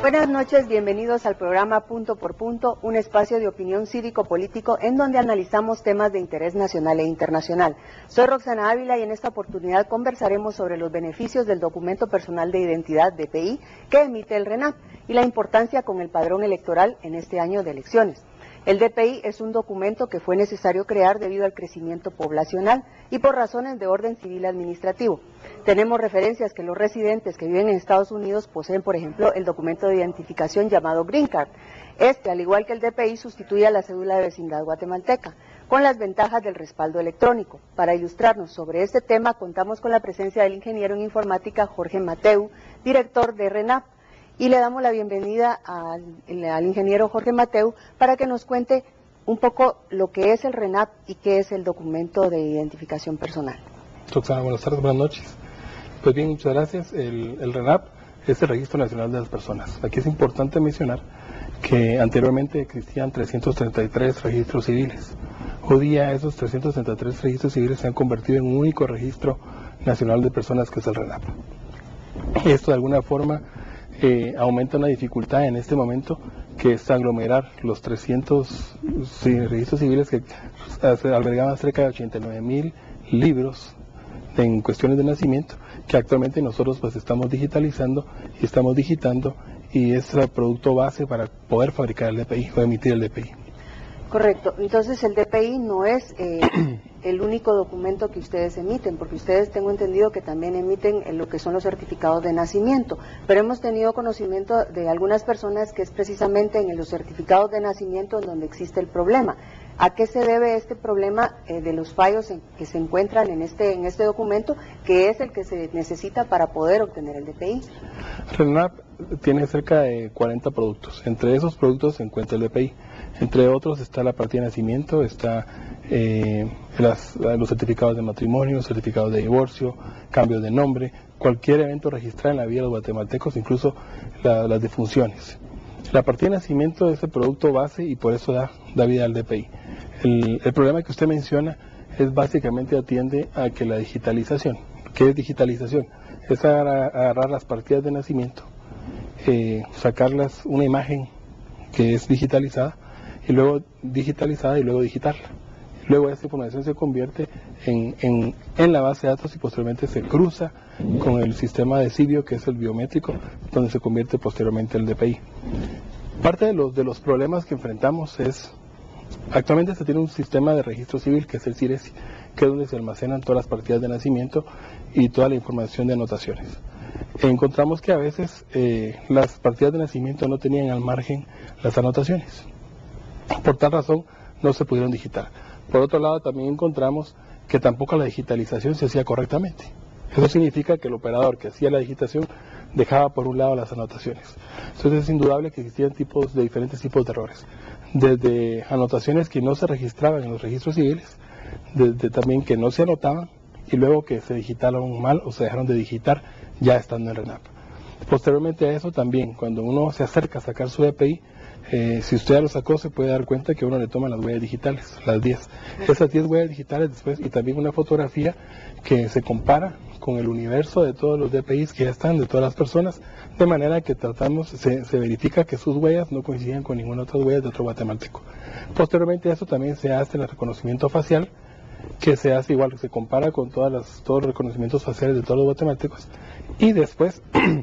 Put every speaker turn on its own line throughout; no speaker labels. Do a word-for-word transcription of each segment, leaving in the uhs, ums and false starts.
Buenas noches, bienvenidos al programa Punto por Punto, un espacio de opinión cívico-político en donde analizamos temas de interés nacional e internacional. Soy Roxana Ávila y en esta oportunidad conversaremos sobre los beneficios del documento personal de identidad D P I que emite el RENAP y la importancia con el padrón electoral en este año de elecciones. El D P I es un documento que fue necesario crear debido al crecimiento poblacional y por razones de orden civil administrativo. Tenemos referencias que los residentes que viven en Estados Unidos poseen, por ejemplo, el documento de identificación llamado Green Card. Este, al igual que el D P I, sustituye a la cédula de vecindad guatemalteca, con las ventajas del respaldo electrónico. Para ilustrarnos sobre este tema, contamos con la presencia del ingeniero en informática Jorge Mateu, director de RENAP. Y le damos la bienvenida al, al ingeniero Jorge Mateu para que nos cuente un poco lo que es el RENAP y qué es el documento de identificación personal.
Roxana, buenas tardes, buenas noches. Pues bien, muchas gracias. El, el RENAP es el Registro Nacional de las Personas. Aquí es importante mencionar que anteriormente existían trescientos treinta y tres registros civiles. Hoy día esos trescientos treinta y tres registros civiles se han convertido en un único registro nacional de personas que es el RENAP. Esto de alguna forma Eh, aumenta una dificultad en este momento, que es aglomerar los trescientos sí, registros civiles que albergaban cerca de ochenta y nueve mil libros en cuestiones de nacimiento, que actualmente nosotros pues estamos digitalizando y estamos digitando, y es el producto base para poder fabricar el D P I o emitir el D P I.
Correcto, entonces el D P I no es eh, el único documento que ustedes emiten, porque ustedes tengo entendido que también emiten lo que son los certificados de nacimiento, pero hemos tenido conocimiento de algunas personas que es precisamente en los certificados de nacimiento en donde existe el problema. ¿A qué se debe este problema eh, de los fallos en, que se encuentran en este, en este documento, que es el que se necesita para poder obtener el D P I?
RENAP tiene cerca de cuarenta productos. Entre esos productos se encuentra el D P I. Entre otros está la partida de nacimiento, está eh, las, los certificados de matrimonio, certificados de divorcio, cambios de nombre, cualquier evento registrado en la vida de los guatemaltecos, incluso la, las defunciones. La partida de nacimiento es el producto base y por eso da, da vida al D P I. El, el problema que usted menciona es básicamente atiende a que la digitalización. ¿Qué es digitalización? Es agarrar, agarrar las partidas de nacimiento, eh, sacarlas una imagen que es digitalizada, y luego digitalizada y luego digitarla. Luego esa información se convierte en, en, en la base de datos y posteriormente se cruza con el sistema de Civio, que es el biométrico, donde se convierte posteriormente el D P I. Parte de los, de los problemas que enfrentamos es, actualmente se tiene un sistema de registro civil que es el CIRESI, que es donde se almacenan todas las partidas de nacimiento y toda la información de anotaciones. Encontramos que a veces eh, las partidas de nacimiento no tenían al margen las anotaciones. Por tal razón no se pudieron digitar. Por otro lado también encontramos que tampoco la digitalización se hacía correctamente. Eso significa que el operador que hacía la digitación dejaba por un lado las anotaciones. Entonces es indudable que existían tipos de diferentes tipos de errores. Desde anotaciones que no se registraban en los registros civiles, desde también que no se anotaban y luego que se digitaron mal o se dejaron de digitar ya estando en RENAP. Posteriormente a eso también, cuando uno se acerca a sacar su D P I, Eh, si usted ya lo sacó, se puede dar cuenta que uno le toma las huellas digitales, las diez. Esas diez huellas digitales después, y también una fotografía que se compara con el universo de todos los D P Is que ya están, de todas las personas, de manera que tratamos, se, se verifica que sus huellas no coinciden con ninguna otra huella de otro guatemalteco. Posteriormente a eso también se hace el reconocimiento facial, que se hace igual, se compara con todas las, todos los reconocimientos faciales de todos los guatemaltecos, y después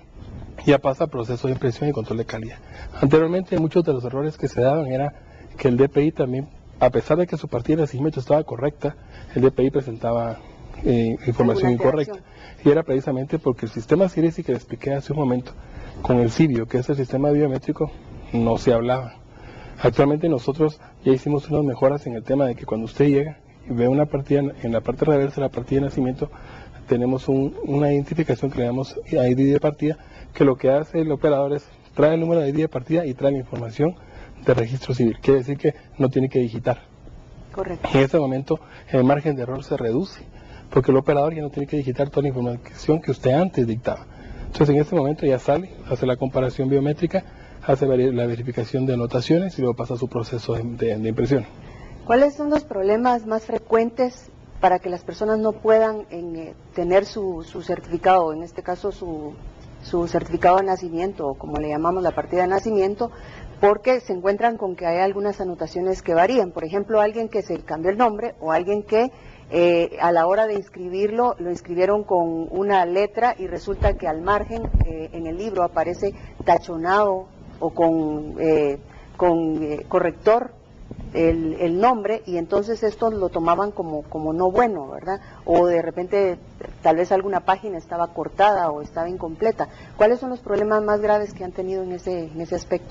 ya pasa a proceso de impresión y control de calidad. Anteriormente muchos de los errores que se daban era que el D P I también, a pesar de que su partida de nacimiento estaba correcta, el D P I presentaba eh, información incorrecta. Y era precisamente porque el sistema CIRESI que le expliqué hace un momento, con el Civio, que es el sistema biométrico, no se hablaba. Actualmente nosotros ya hicimos unas mejoras en el tema de que cuando usted llega y ve una partida, en la parte reversa de la partida de nacimiento, tenemos un, una identificación que le damos I D de partida, que lo que hace el operador es trae el número de I D de partida y trae la información de registro civil. Quiere decir que no tiene que digitar.
Correcto.
En ese momento el margen de error se reduce, porque el operador ya no tiene que digitar toda la información que usted antes dictaba. Entonces en ese momento ya sale, hace la comparación biométrica, hace la verificación de anotaciones y luego pasa a su proceso de, de, de impresión.
¿Cuáles son los problemas más frecuentes para que las personas no puedan en, eh, tener su, su certificado, en este caso su, su certificado de nacimiento, o como le llamamos la partida de nacimiento, porque se encuentran con que hay algunas anotaciones que varían. Por ejemplo, alguien que se cambió el nombre o alguien que eh, a la hora de inscribirlo lo inscribieron con una letra y resulta que al margen eh, en el libro aparece tachonado o con, eh, con eh, corrector el, el nombre, y entonces esto lo tomaban como, como no bueno, ¿verdad? O de repente tal vez alguna página estaba cortada o estaba incompleta. ¿Cuáles son los problemas más graves que han tenido en ese, en ese aspecto?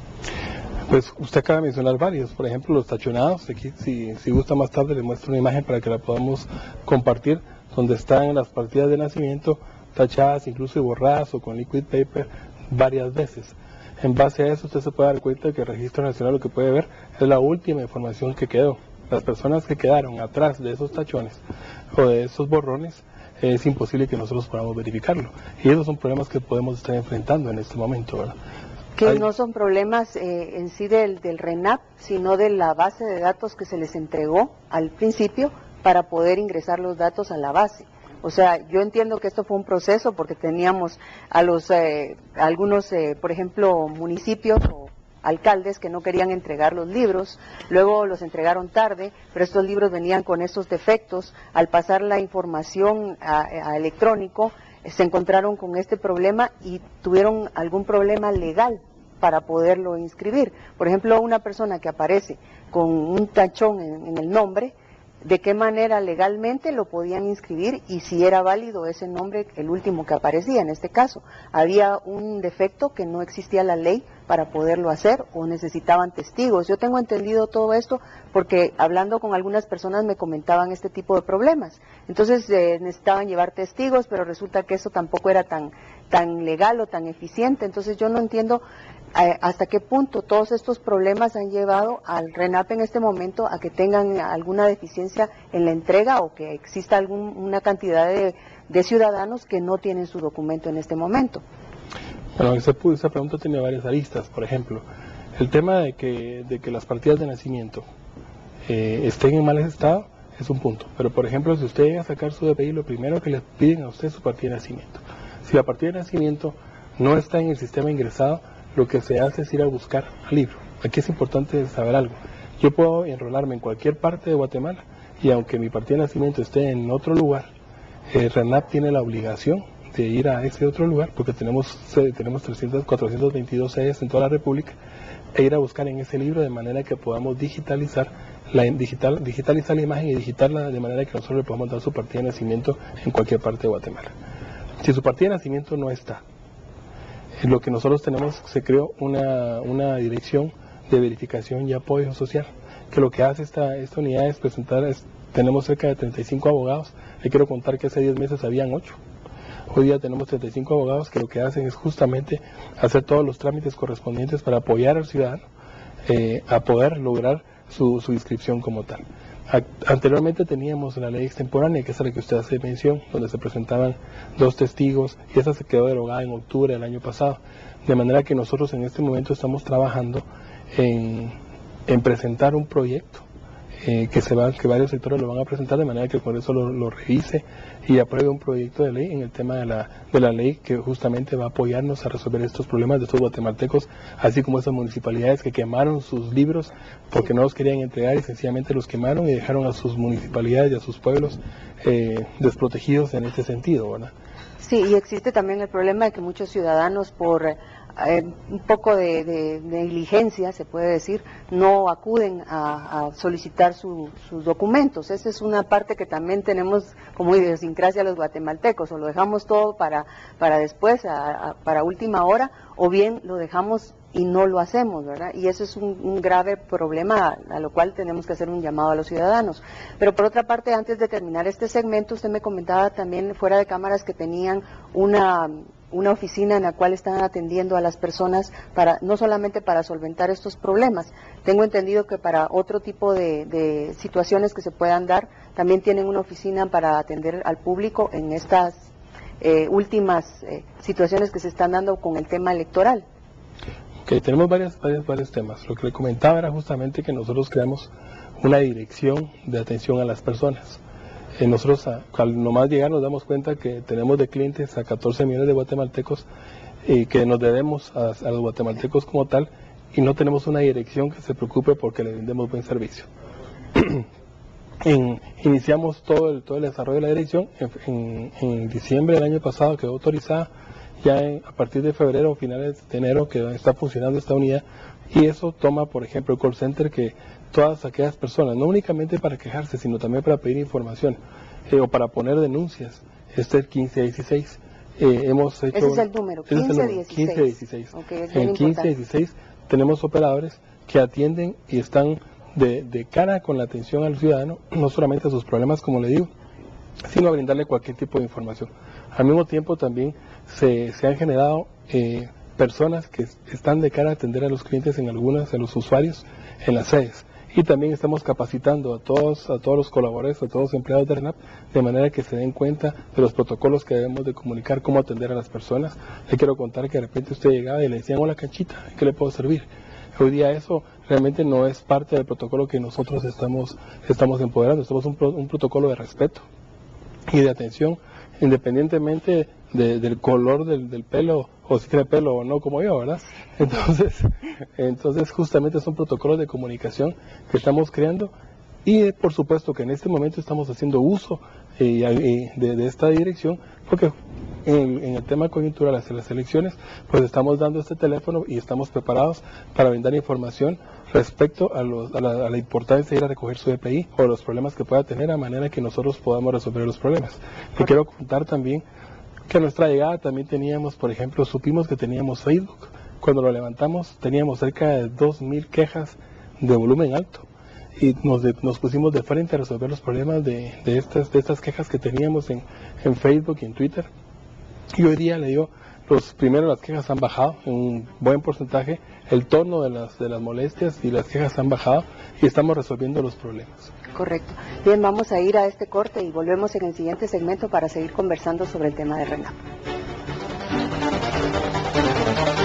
Pues usted acaba de mencionar varios, por ejemplo los tachonados. Aquí, si, si gusta más tarde le muestro una imagen para que la podamos compartir, donde están las partidas de nacimiento tachadas, incluso y borradas o con liquid paper varias veces. En base a eso usted se puede dar cuenta que el Registro Nacional lo que puede ver es la última información que quedó. Las personas que quedaron atrás de esos tachones o de esos borrones, eh, es imposible que nosotros podamos verificarlo. Y esos son problemas que podemos estar enfrentando en este momento, ¿verdad?
Que no son problemas eh, en sí del, del RENAP, sino de la base de datos que se les entregó al principio para poder ingresar los datos a la base. O sea, yo entiendo que esto fue un proceso porque teníamos a los eh, algunos, eh, por ejemplo, municipios o alcaldes que no querían entregar los libros, luego los entregaron tarde, pero estos libros venían con estos defectos. Al pasar la información a, a electrónico, se encontraron con este problema y tuvieron algún problema legal para poderlo inscribir. Por ejemplo, una persona que aparece con un tachón en, en el nombre, ¿de qué manera legalmente lo podían inscribir y si era válido ese nombre, el último que aparecía? En este caso, había un defecto que no existía la ley para poderlo hacer o necesitaban testigos. Yo tengo entendido todo esto porque hablando con algunas personas me comentaban este tipo de problemas. Entonces eh, necesitaban llevar testigos, pero resulta que eso tampoco era tan, tan legal o tan eficiente. Entonces yo no entiendo eh, hasta qué punto todos estos problemas han llevado al RENAP en este momento a que tengan alguna deficiencia en la entrega o que exista alguna cantidad de, de ciudadanos que no tienen su documento en este momento.
Bueno, esa, esa pregunta tiene varias aristas. Por ejemplo, el tema de que, de que las partidas de nacimiento eh, estén en mal estado es un punto. Pero, por ejemplo, si usted llega a sacar su D P I, lo primero que le piden a usted es su partida de nacimiento. Si la partida de nacimiento no está en el sistema ingresado, lo que se hace es ir a buscar al libro. Aquí es importante saber algo. Yo puedo enrolarme en cualquier parte de Guatemala y aunque mi partida de nacimiento esté en otro lugar, el RENAP tiene la obligación de ir a ese otro lugar, porque tenemos, tenemos trescientos, cuatrocientos veintidós sedes en toda la República, e ir a buscar en ese libro de manera que podamos digitalizar la, digital, digitalizar la imagen y digitarla de manera que nosotros le podamos dar su partida de nacimiento en cualquier parte de Guatemala. Si su partida de nacimiento no está, lo que nosotros tenemos, se creó una, una dirección de verificación y apoyo social, que lo que hace esta, esta unidad es presentar, es, tenemos cerca de treinta y cinco abogados, le quiero contar que hace diez meses habían ocho. Hoy día tenemos treinta y cinco abogados que lo que hacen es justamente hacer todos los trámites correspondientes para apoyar al ciudadano eh, a poder lograr su, su inscripción como tal. A, anteriormente teníamos la ley extemporánea, que es a la que usted hace mención, donde se presentaban dos testigos, y esa se quedó derogada en octubre del año pasado. De manera que nosotros en este momento estamos trabajando en, en presentar un proyecto Eh, que se va, que varios sectores lo van a presentar de manera que el Congreso lo, lo revise y apruebe un proyecto de ley en el tema de la, de la ley que justamente va a apoyarnos a resolver estos problemas de estos guatemaltecos, así como esas municipalidades que quemaron sus libros porque no los querían entregar y sencillamente los quemaron y dejaron a sus municipalidades y a sus pueblos eh, desprotegidos en este sentido, ¿verdad?
Sí, y existe también el problema de que muchos ciudadanos por eh, un poco de, de, de negligencia, se puede decir, no acuden a, a solicitar su, sus documentos. Esa es una parte que también tenemos como idiosincrasia los guatemaltecos, o lo dejamos todo para, para después, a, a, para última hora, o bien lo dejamos y no lo hacemos, ¿verdad? Y eso es un, un grave problema a lo cual tenemos que hacer un llamado a los ciudadanos. Pero por otra parte, antes de terminar este segmento, usted me comentaba también fuera de cámaras que tenían una, una oficina en la cual están atendiendo a las personas, para no solamente para solventar estos problemas. Tengo entendido que para otro tipo de, de situaciones que se puedan dar, también tienen una oficina para atender al público en estas eh, últimas eh, situaciones que se están dando con el tema electoral.
Okay, tenemos varios, varios, varios temas. Lo que le comentaba era justamente que nosotros creamos una dirección de atención a las personas. Eh, nosotros a, al nomás llegar nos damos cuenta que tenemos de clientes a catorce millones de guatemaltecos y que nos debemos a, a los guatemaltecos como tal y no tenemos una dirección que se preocupe porque le vendemos buen servicio. en, iniciamos todo el, todo el desarrollo de la dirección en, en, en diciembre del año pasado, quedó autorizada, ya en, a partir de febrero o finales de enero que está funcionando esta unidad y eso toma por ejemplo el call center que todas aquellas personas, no únicamente para quejarse, sino también para pedir información eh, o para poner denuncias. Este es el quince dieciséis. Eh, hemos hecho,
ese es el número, quince dieciséis. Okay, es
en quince dieciséis tenemos operadores que atienden y están de, de cara con la atención al ciudadano, no solamente a sus problemas, como le digo, sino a brindarle cualquier tipo de información. Al mismo tiempo también se, se han generado eh, personas que están de cara a atender a los clientes en algunas, a los usuarios, en las sedes. Y también estamos capacitando a todos, a todos los colaboradores, a todos los empleados de RENAP, de manera que se den cuenta de los protocolos que debemos de comunicar, cómo atender a las personas. Le quiero contar que de repente usted llegaba y le decían, hola Canchita, ¿en qué le puedo servir? Hoy día eso realmente no es parte del protocolo que nosotros estamos, estamos empoderando, estamos un, un protocolo de respeto y de atención, independientemente de, del color del, del pelo, o si tiene pelo o no como yo, ¿verdad? Entonces, entonces justamente son protocolos de comunicación que estamos creando y por supuesto que en este momento estamos haciendo uso eh, de, de esta dirección porque en, en el tema coyuntural hacia las elecciones, pues estamos dando este teléfono y estamos preparados para brindar información respecto a, los, a, la, a la importancia de ir a recoger su E P I o los problemas que pueda tener, a manera que nosotros podamos resolver los problemas. Le quiero contar también que a nuestra llegada también teníamos, por ejemplo, supimos que teníamos Facebook. Cuando lo levantamos teníamos cerca de dos mil quejas de volumen alto y nos, de, nos pusimos de frente a resolver los problemas de, de, estas, de estas quejas que teníamos en, en Facebook y en Twitter. Y hoy día, le digo, los primero las quejas han bajado en un buen porcentaje, el tono de las, de las molestias y las quejas han bajado y estamos resolviendo los problemas.
Correcto. Bien, vamos a ir a este corte y volvemos en el siguiente segmento para seguir conversando sobre el tema de RENAP.